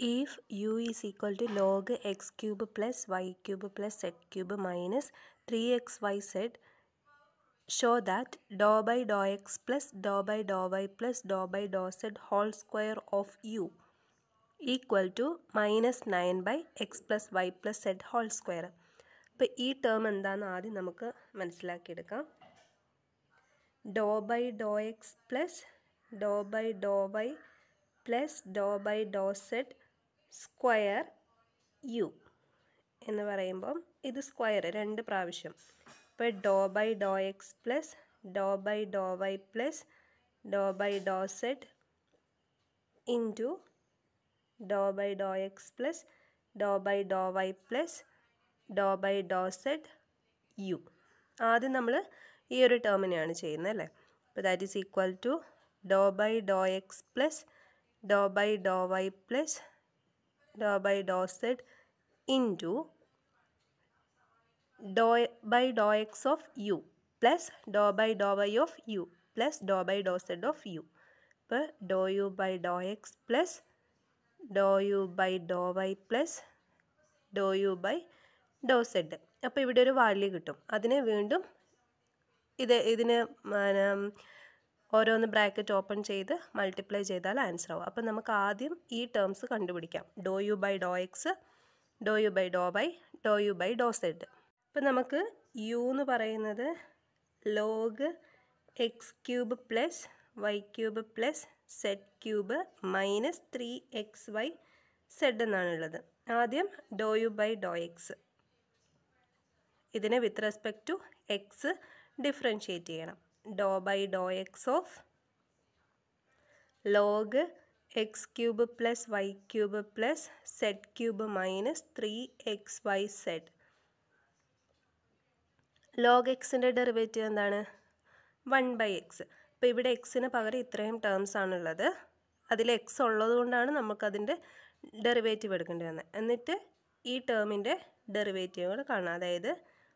If u is equal to log x cube plus y cube plus z cube minus 3xyz, show that dou by dou x plus dou by dou y plus dou by dou z whole square of u equal to minus 9 by x plus y plus z whole square. അപ്പോൾ ഈ term എന്താണെന്ന് ആദ്യം നമുക്ക് മനസ്സിലാക്കിയെടുക്കാം. Doe by doe x plus doe by doe y plus doe by doe z square u എന്ന് പറയുമ്പം ഇത് square രണ്ട് പ്രാവശ്യം. ഇപ്പോൾ doe by doe x plus doe by doe y plus doe by doe z into doe by doe x plus doe by doe y plus doe by doe z u. ആദ്യം നമ്മൾ ഈ ഒരു ടേമിനെയാണ് ചെയ്യുന്നത് അല്ലേ. അപ്പോൾ that is equal to Dr by doe x plus doe by doe y plus doe by doe z into doe by doe x of u plus doe by doe y of u plus doe by doe z of u. ഇപ്പോൾ doe u by doe x plus doe u by doe y plus doe u by doe z. അപ്പോൾ ഇവിടെ ഒരു value കിട്ടും. അതിനെ വീണ്ടും ഇതിന് ഓരോന്ന് bracket open ചെയ്ത് മൾട്ടിപ്ലൈ ചെയ്താൽ ആൻസർ ആവും. അപ്പോൾ നമുക്ക് ആദ്യം ഈ ടേംസ് കണ്ടുപിടിക്കാം. Doe u by doe x, doe u by doe y, doe u by doe z. അപ്പോൾ നമുക്ക് യു എന്ന് പറയുന്നത് log x cube plus y cube plus z cube minus 3xy z എന്നാണുള്ളത്. ആദ്യം doe u by doe x, ഇതിനെ with respect to x differentiate ചെയ്യണം. Doe by doe x of log x cube plus y cube plus z cube minus 3xy z. Log എക്സിൻ്റെ derivative എന്താണ്? 1/x. അപ്പോൾ ഇവിടെ എക്സിന് പകരം ഇത്രയും ടേംസ് ആണുള്ളത്. അതിൽ എക്സ് ഉള്ളത് കൊണ്ടാണ് നമുക്കതിൻ്റെ ഡെറിവേറ്റീവ് എടുക്കേണ്ടി വന്നത്. എന്നിട്ട് ഈ ടേമിൻ്റെ ഡെറിവേറ്റീവുകൾ കാണാം. അതായത്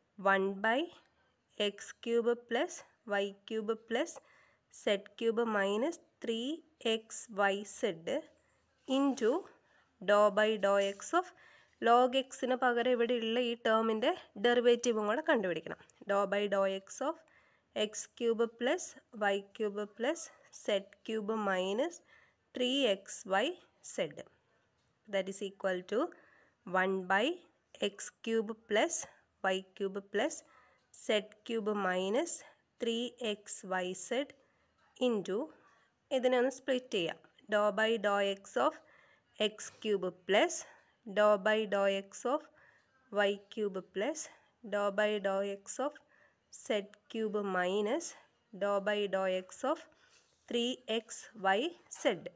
1/x cube plus y cube plus z cube minus 3xy z into doe by doe x of log എക്സിന് പകരം ഇവിടെ ഉള്ള ഈ ടേമിൻ്റെ ഡെറിവേറ്റീവും കൂടെ കണ്ടുപിടിക്കണം. Doe by doe x of x cube plus y cube plus z cube minus 3xy z. That is equal to 1/x cube plus y cube plus z cube minus 3xy z into ഇതിനെ ഒന്ന് split ചെയ്യാം. Doe by doe x of x cube plus doe by doe x of y cube plus doe by doe x of z cube minus doe by doe x of 3xy z.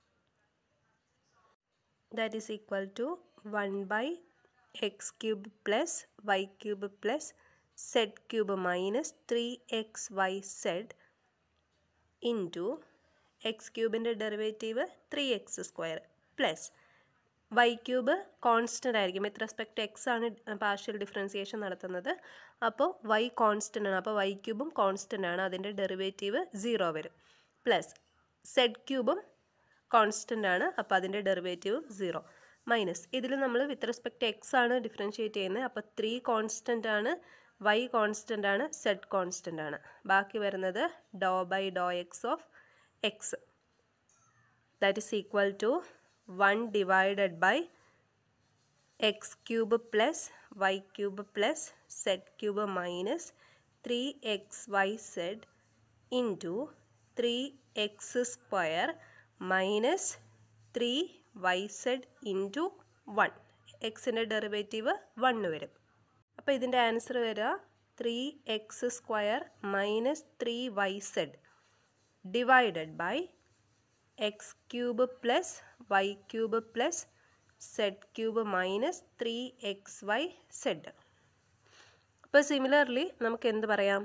That is equal to 1/x cube plus y cube plus z cube minus 3xy z into x ക്യൂബിൻ്റെ derivative 3x square plus y cube constant ആയിരിക്കും. With respect x ആണ് partial differentiation നടത്തുന്നത്. അപ്പോൾ Y constant ആണ്. അപ്പോൾ Y ക്യൂബും constant ആണ്. അതിൻ്റെ derivative 0 വരും. പ്ലസ് സെഡ് ക്യൂബും കോൺസ്റ്റൻ്റ് ആണ്. അപ്പോൾ അതിൻ്റെ ഡെറിവേറ്റീവ് 0 മൈനസ് ഇതിൽ നമ്മൾ വിത്ത് റെസ്പെക്ട് എക്സ് ആണ് ഡിഫറൻഷ്യേറ്റ് ചെയ്യുന്നത്. അപ്പോൾ 3 കോൺസ്റ്റൻ്റ് ആണ്, വൈ കോൺസ്റ്റൻ്റ് ആണ്, സെഡ് കോൺസ്റ്റൻ്റ് ആണ്. ബാക്കി വരുന്നത് doe by doe x of x. That is equal to 1 divided by x cube plus y cube plus z cube minus 3xy z into 3x square minus 3yz into 1. എക്സിൻ്റെ derivative 1 വരും. അപ്പോൾ ഇതിൻ്റെ answer വരിക 3x square minus 3yz divided by x cube plus y cube plus z cube minus 3xy z. അപ്പോൾ similarly നമുക്ക് എന്ത് പറയാം?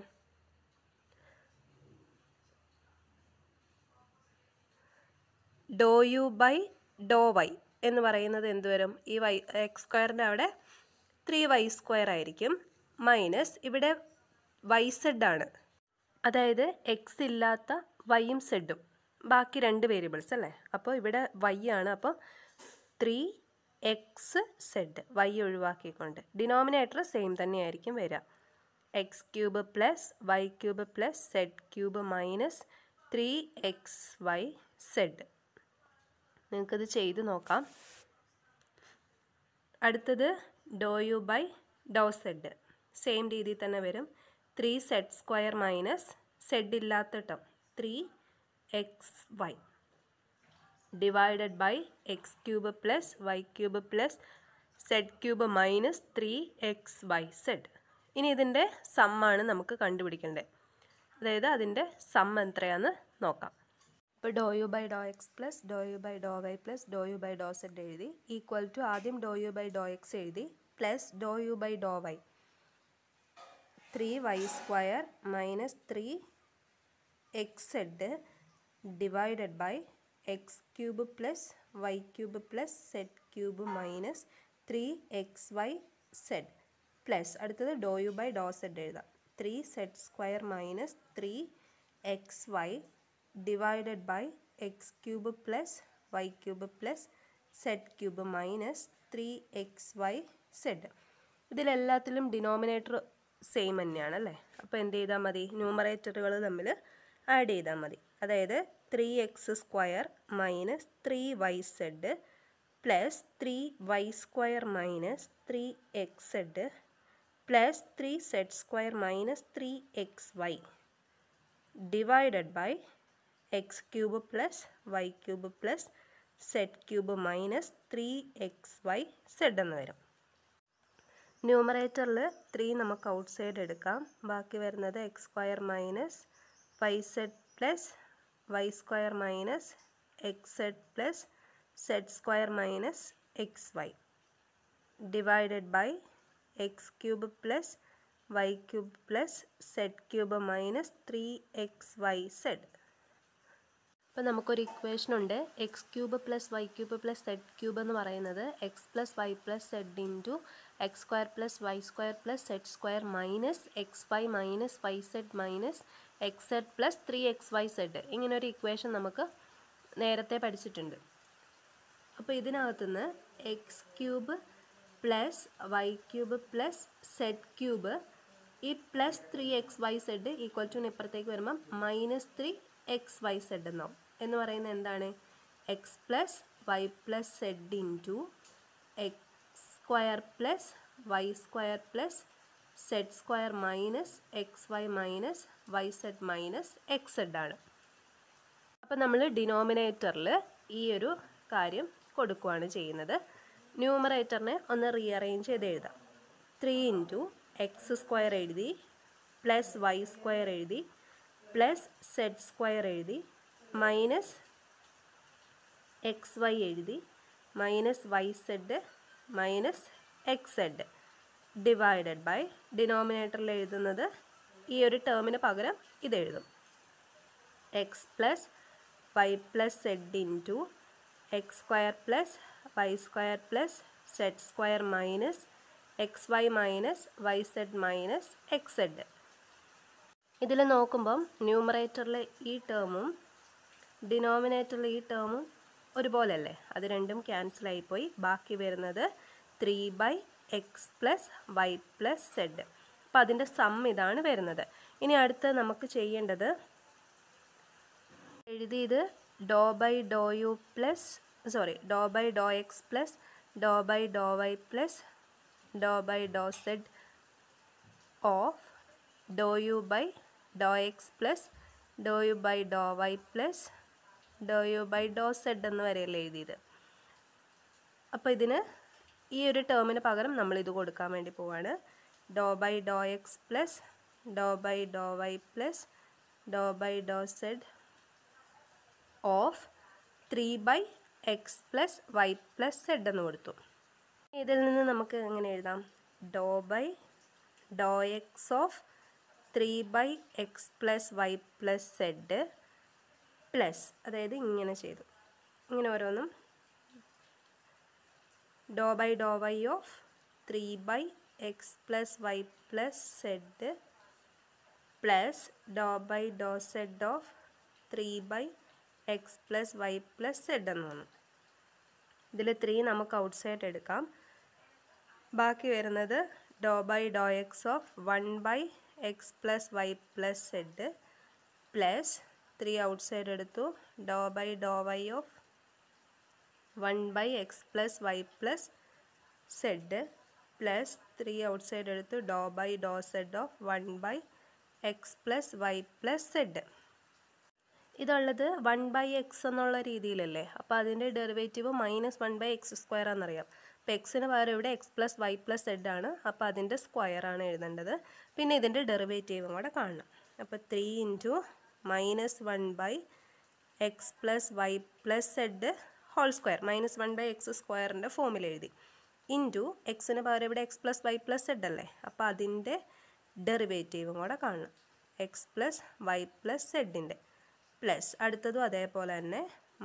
Doe u by doe y എന്ന് പറയുന്നത് എന്ത് വരും? ഈ വൈ എക്സ് സ്ക്വയറിൻ്റെ അവിടെ 3y സ്ക്വയർ ആയിരിക്കും. മൈനസ് ഇവിടെ വൈ സെഡ് ആണ്. അതായത് എക്സ് ഇല്ലാത്ത വൈയും സെഡും ബാക്കി രണ്ട് വേരിയബിൾസ് അല്ലേ. അപ്പോൾ ഇവിടെ വൈ ആണ്. അപ്പോൾ 3xz y ഒഴിവാക്കിക്കൊണ്ട് ഡിനോമിനേറ്റർ സെയിം തന്നെയായിരിക്കും വരിക. X cube plus y cube plus z cube minus 3xyz. നിങ്ങൾക്കത് ചെയ്ത് നോക്കാം. അടുത്തത് doe u by doe z same രീതിയിൽ തന്നെ വരും. 3z² മൈനസ് സെഡ് ഇല്ലാത്ത term 3xy divided by x cube plus y cube plus z cube minus 3xyz. ഇനി ഇതിൻ്റെ സമ്മാണ് നമുക്ക് കണ്ടുപിടിക്കേണ്ടത്. അതായത് അതിൻ്റെ സം എത്രയാണെന്ന് നോക്കാം. ഇപ്പോൾ doe u by doe x plus doe u by doe y plus doe u by doe z എഴുതി ഈക്വൽ ടു ആദ്യം doe u by doe x എഴുതി plus doe u by doe y 3y² minus 3xz divided by x cube plus y cube plus z cube minus 3xyz plus അടുത്തത് doe u by doe z എഴുതാം. 3z² minus 3xy divided by x cube plus y cube plus z cube minus 3xyz. ഇതിലെല്ലാത്തിലും denominator same തന്നെയാണ് അല്ലേ. അപ്പോൾ എന്ത് ചെയ്താൽ മതി, ന്യൂമറേറ്ററുകൾ തമ്മിൽ ആഡ് ചെയ്താൽ മതി. അതായത് 3x² minus 3yz plus 3y² minus 3xz plus 3z² minus 3xy divided by x cube plus y cube plus z cube minus 3xyz എന്ന് വരും. ന്യൂമറേറ്ററിൽ 3 നമുക്ക് ഔട്ട് സൈഡ് എടുക്കാം. ബാക്കി വരുന്നത് x² minus yz plus y² minus xz plus z² minus xy divided by x cube plus y cube plus z cube minus 3xyz. അപ്പോൾ നമുക്കൊരു equation ഉണ്ട്. X cube plus y cube plus z cube എന്ന് പറയുന്നത് x plus y plus z into x² plus y² plus z² minus xy minus yz minus xz plus 3xyz. ഇങ്ങനൊരു equation നമുക്ക് നേരത്തെ പഠിച്ചിട്ടുണ്ട്. അപ്പോൾ ഇതിനകത്തുനിന്ന് x cube plus y cube plus z cube ഈ plus 3xyz equal to ഇപ്പുറത്തേക്ക് വരുമ്പം minus 3xyz എന്നാവും. എന്ന് പറയുന്നത് എന്താണ്, x plus y plus z into x² plus y² plus z² minus xy minus yz minus xz ആണ്. അപ്പം നമ്മൾ ഡിനോമിനേറ്ററിൽ ഈ ഒരു കാര്യം കൊടുക്കുകയാണ് ചെയ്യുന്നത്. ന്യൂമറേറ്ററിനെ ഒന്ന് റീഅറേഞ്ച് ചെയ്ത് എഴുതാം. 3 ഇൻറ്റു x² എഴുതി പ്ലസ് y² എഴുതി പ്ലസ് z² എഴുതി മൈനസ് xy എഴുതി minus yz minus xz divided by ഡിനോമിനേറ്ററിൽ എഴുതുന്നത് ഈ ഒരു ടേമിന് പകരം ഇതെഴുതും. X plus y plus z into x² plus y² plus z² minus xy minus yz minus xz. ഇതിൽ നോക്കുമ്പം ന്യൂമറേറ്ററിലെ ഈ ടേമും ഡിനോമിനേറ്ററിലെ ഈ ടേമും ഒരുപോലെയല്ലേ, അത് രണ്ടും ക്യാൻസൽ ആയിപ്പോയി. ബാക്കി വരുന്നത് 3/x plus y plus Z. അപ്പം അതിൻ്റെ സം ഇതാണ് വരുന്നത്. ഇനി അടുത്ത് നമുക്ക് ചെയ്യേണ്ടത് എഴുതിയത് doe by doe u plus doe by doe x plus doe by doe y plus doe by doe z of doe u by doe x plus doe u by doe y plus doe u by doe z എന്ന് വരെയല്ലേ എഴുതിയത്. അപ്പോൾ ഇതിന് ഈ ഒരു ടേമിന് പകരം നമ്മൾ ഇത് കൊടുക്കാൻ വേണ്ടി പോവാണ്. Doe by doe x plus doe by doe y plus doe by doe z of 3/x plus y plus z എന്ന് കൊടുത്തു. ഇതിൽ നിന്ന് നമുക്ക് എങ്ങനെ എഴുതാം, doe by doe x of 3/x plus y plus z plus, അതായത് ഇങ്ങനെ ചെയ്തു, ഇങ്ങനെ ഓരോന്നും doe by doe y of 3/x plus y plus z plus doe by doe z of 3/x plus y plus z എന്ന് വന്നു. ഇതിൽ 3 നമുക്ക് out side എടുക്കാം. ബാക്കി വരുന്നത് doe by doe x of 1/x plus y plus z plus 3 outside എടുത്തു doe by doe y of 1/x plus y plus z plus 3 outside എടുത്തു doe by doe z of 1/x plus y plus z. ഇതുള്ളത് 1/x എന്നുള്ള രീതിയിലല്ലേ, അപ്പോൾ അതിൻ്റെ derivative -1/x² ആണെന്നറിയാം. അപ്പോൾ എക്സിന് പകരം ഇവിടെ x plus y plus z ആണ്, അപ്പോൾ അതിൻ്റെ സ്ക്വയറാണ് എഴുതേണ്ടത്. പിന്നെ ഇതിൻ്റെ ഡെറിവേറ്റീവും കൂടെ കാണണം. അപ്പോൾ 3 × -1/x plus y plus z whole square -1/x² ഫോമിൽ എഴുതി ഇൻറ്റു എക്സിന് പകരം ഇവിടെ x plus y plus z അല്ലേ, അപ്പോൾ അതിൻ്റെ ഡെറിവേറ്റീവും കൂടെ കാണണം x പ്ലസ് വൈ പ്ലസ് സെഡിൻ്റെ പ്ലസ് അടുത്തതും അതേപോലെ തന്നെ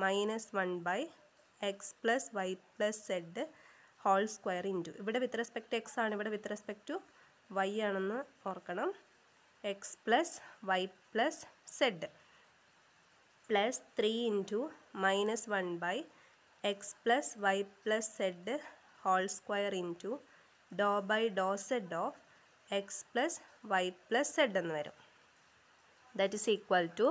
-1/x plus y plus z whole square into ഇവിടെ വിത്ത് റെസ്പെക്ട് എക്സ് ആണ്, ഇവിടെ വിത്ത് റെസ്പെക്ട് ടു വൈ ആണെന്ന് ഓർക്കണം. x plus y plus z plus 3 × -1/x plus y plus z whole square into doe by doe z of x plus y plus z എന്ന് വരും. That is equal to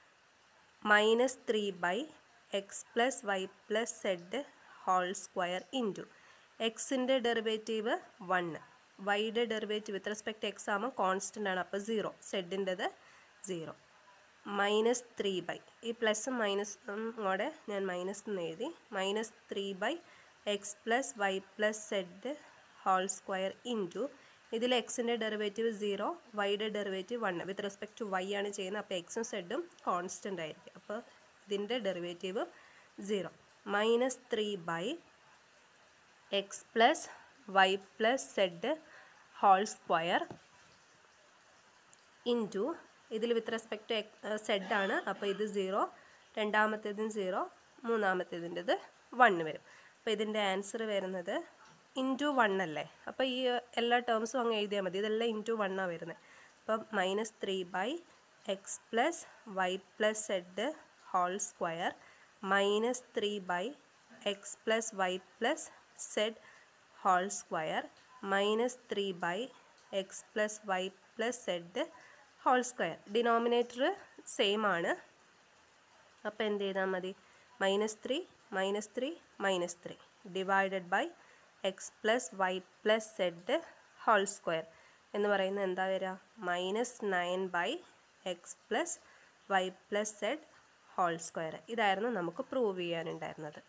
-3/x plus y plus z whole square into എക്സിൻ്റെ derivative 1, വൈയുടെ derivative with respect x ആകുമ്പോൾ constant ആണ്, അപ്പോൾ 0, സെഡിൻ്റെത് 0 -3/, ഈ പ്ലസും മൈനസും കൂടെ ഞാൻ മൈനസ് എന്ന് എഴുതി, -3/x plus y plus z whole square into ഇതിൽ എക്സിൻ്റെ ഡെറിവേറ്റീവ് 0, വൈയുടെ derivative 1, with respect to y ആണ് ചെയ്യുന്നത്, അപ്പോൾ എക്സും സെഡും കോൺസ്റ്റൻ്റ് ആയിരിക്കും, അപ്പോൾ ഇതിൻ്റെ derivative 0 -3/x plus y plus z whole square into ഇതിൽ വിത്ത് റെസ്പെക്ട് ടു സെഡ് ആണ്, അപ്പോൾ ഇത് 0, രണ്ടാമത്തേതും 0, മൂന്നാമത്തേതിൻ്റെത് 1 വരും. അപ്പോൾ ഇതിൻ്റെ ആൻസർ വരുന്നത് ഇൻറ്റു 1 അല്ലേ, അപ്പോൾ ഈ എല്ലാ ടേംസും അങ്ങ് എഴുതിയാൽ മതി, ഇതെല്ലാം ഇൻറ്റു 1 ആണ് വരുന്നത്. അപ്പം -3/x plus y plus z whole square -3/x plus y plus z whole square -3/x plus y plus z whole square. Denominator same ആണ്, അപ്പോൾ എന്ത് ചെയ്താൽ മതി, -3 -3 -3 divided by x plus y plus z whole square എന്ന് പറയുന്നത് എന്താ വരിക, -9/x plus y plus z whole square. ഇതായിരുന്നു നമുക്ക് പ്രൂവ് ചെയ്യാനുണ്ടായിരുന്നത്.